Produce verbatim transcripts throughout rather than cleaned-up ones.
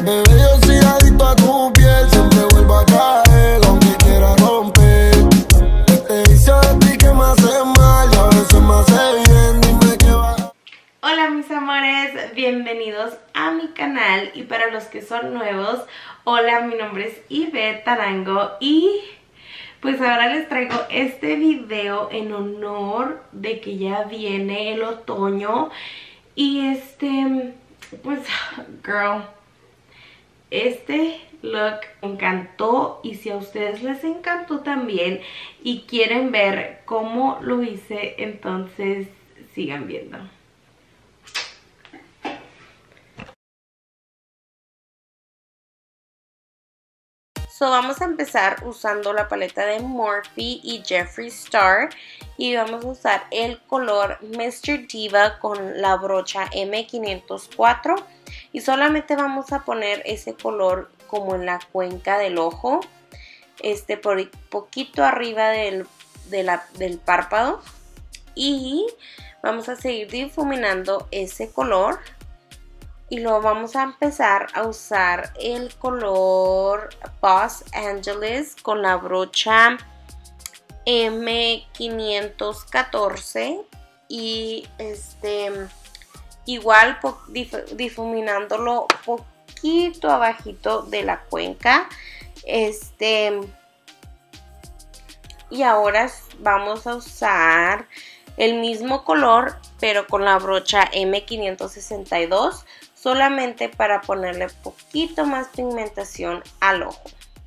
Bebé, yo soy adicto a tu piel, siempre vuelvo a caer, aunque quiera romper. Te hice a ti que me hace mal y a veces me hace bien, dime qué va. Hola mis amores, bienvenidos a mi canal y para los que son nuevos, hola, mi nombre es Ivette Tarango y pues ahora les traigo este video en honor de que ya viene el otoño y este, pues, girl, este look me encantó y si a ustedes les encantó también y quieren ver cómo lo hice, entonces sigan viendo. So, vamos a empezar usando la paleta de Morphe y Jeffree Star y vamos a usar el color mister Diva con la brocha eme quinientos cuatro y solamente vamos a poner ese color como en la cuenca del ojo, este por poquito arriba del, de la, del párpado, y vamos a seguir difuminando ese color. Y luego vamos a empezar a usar el color Boss Angeles con la brocha eme quinientos catorce y este igual dif difuminándolo poquito abajito de la cuenca. Este y ahora vamos a usar el mismo color pero con la brocha eme quinientos sesenta y dos, solamente para ponerle poquito más pigmentación al ojo.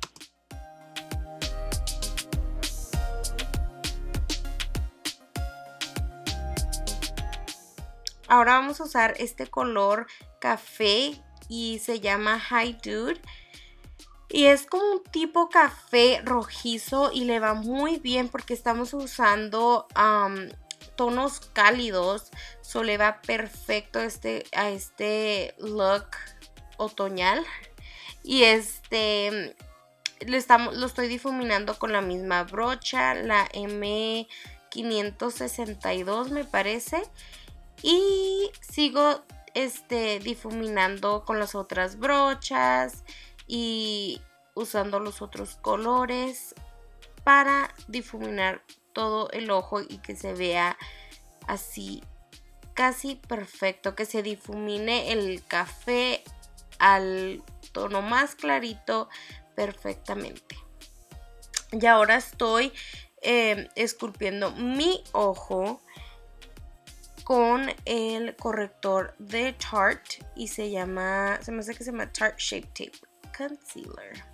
Ahora vamos a usar este color café y se llama Hi Dude. Y es como un tipo café rojizo y le va muy bien porque estamos usando um, tonos cálidos, so le va perfecto este, a este look otoñal. Y este lo, estamos, lo estoy difuminando con la misma brocha, la eme quinientos sesenta y dos me parece. Y sigo este, difuminando con las otras brochas y usando los otros colores para difuminar todo el ojo y que se vea así casi perfecto, que se difumine el café al tono más clarito perfectamente. Y ahora estoy eh, esculpiendo mi ojo con el corrector de Tarte y se llama, se me hace que se llama Tarte Shape Tape Concealer.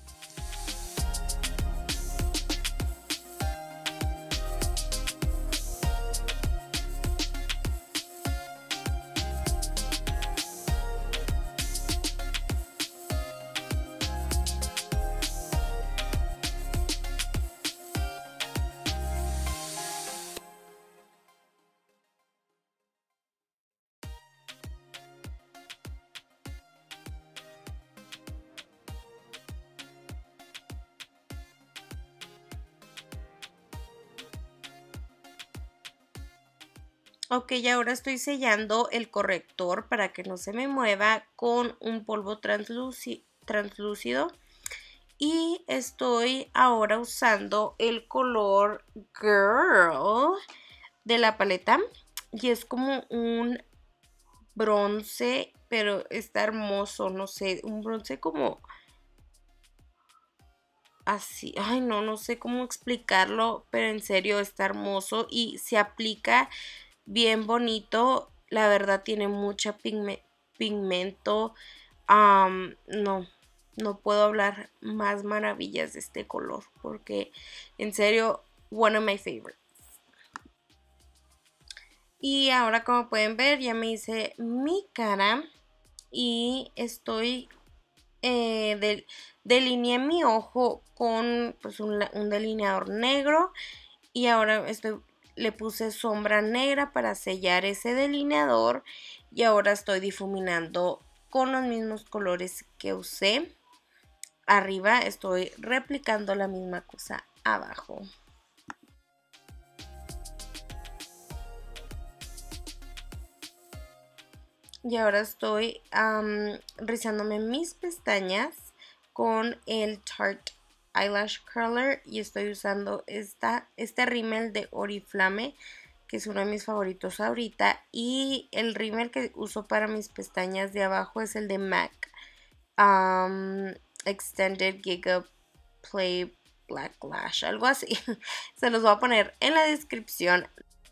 Ok, y ahora estoy sellando el corrector para que no se me mueva con un polvo translúcido. Y estoy ahora usando el color Girl de la paleta. Y es como un bronce, pero está hermoso, no sé, un bronce como así. Ay, no, no sé cómo explicarlo, pero en serio está hermoso y se aplica bien bonito. La verdad tiene mucha pigme pigmento. Um, no, no puedo hablar más maravillas de este color porque en serio, one of my favorites. Y ahora, como pueden ver, ya me hice mi cara y estoy eh, de, delineé mi ojo con pues, un, un delineador negro y ahora estoy le puse sombra negra para sellar ese delineador y ahora estoy difuminando con los mismos colores que usé arriba. Estoy replicando la misma cosa abajo. y ahora estoy um, rizándome mis pestañas con el Tarte Eyelash Curler y estoy usando esta, este rímel de Oriflame, que es uno de mis favoritos ahorita, y el rímel que uso para mis pestañas de abajo es el de MAC um, Extended Giga Play Black Lash, algo así. Se los voy a poner en la descripción.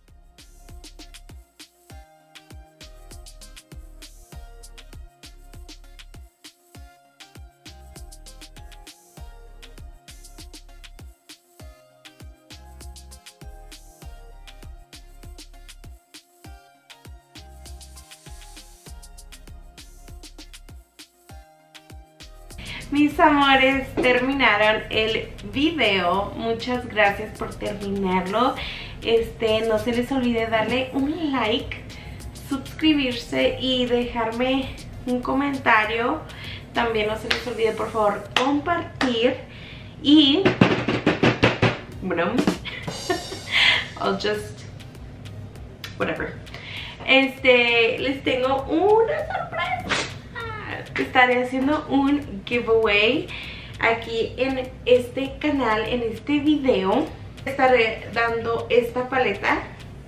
Mis amores, terminaron el video. Muchas gracias por terminarlo. Este, no se les olvide darle un like, suscribirse y dejarme un comentario. También no se les olvide, por favor, compartir. Y bueno, I'll just whatever. Este, les tengo una sorpresa. Estaré haciendo un giveaway aquí en este canal, en este video. Estaré dando esta paleta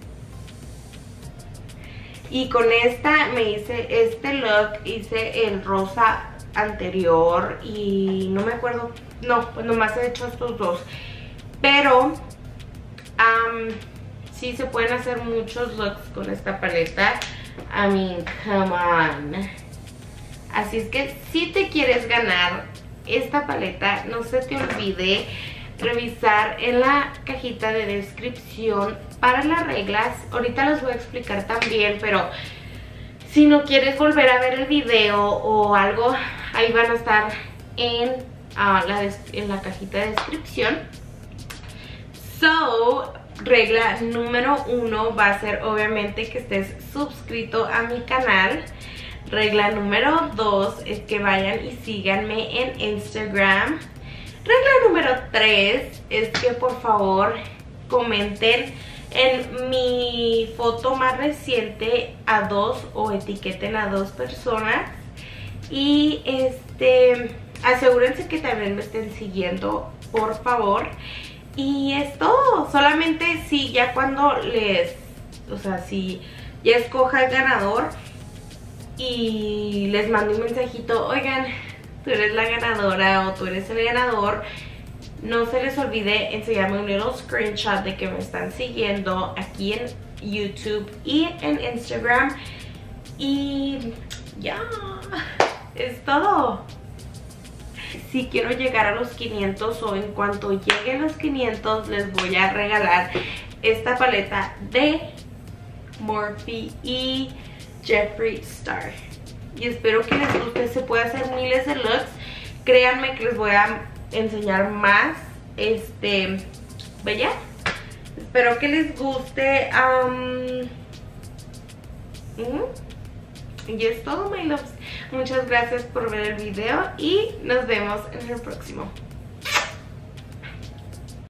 y con esta me hice este look. Hice el rosa anterior y no me acuerdo, no, pues nomás he hecho estos dos, pero um, sí se pueden hacer muchos looks con esta paleta. I mean, come on. Así es que si te quieres ganar esta paleta, no se te olvide revisar en la cajita de descripción para las reglas. Ahorita las voy a explicar también, pero si no quieres volver a ver el video o algo, ahí van a estar en, uh, la, en la cajita de descripción. So, regla número uno va a ser obviamente que estés suscrito a mi canal. Regla número dos es que vayan y síganme en Instagram. Regla número tres es que por favor comenten en mi foto más reciente a dos o etiqueten a dos personas. Y este asegúrense que también me estén siguiendo, por favor. Y es todo. Solamente si ya cuando les, o sea, si ya escoja el ganador y les mando un mensajito, oigan, tú eres la ganadora o tú eres el ganador, no se les olvide enseñarme un little screenshot de que me están siguiendo aquí en YouTube y en Instagram. Y ya, es todo. Si quiero llegar a los quinientos o en cuanto llegue a los quinientos les voy a regalar esta paleta de Morphe y Jeffree Star. Y espero que les guste. Se puede hacer miles de looks. Créanme que les voy a enseñar más. Este, ¿veía? Espero que les guste. Um, uh, y es todo, my loves. Muchas gracias por ver el video y nos vemos en el próximo.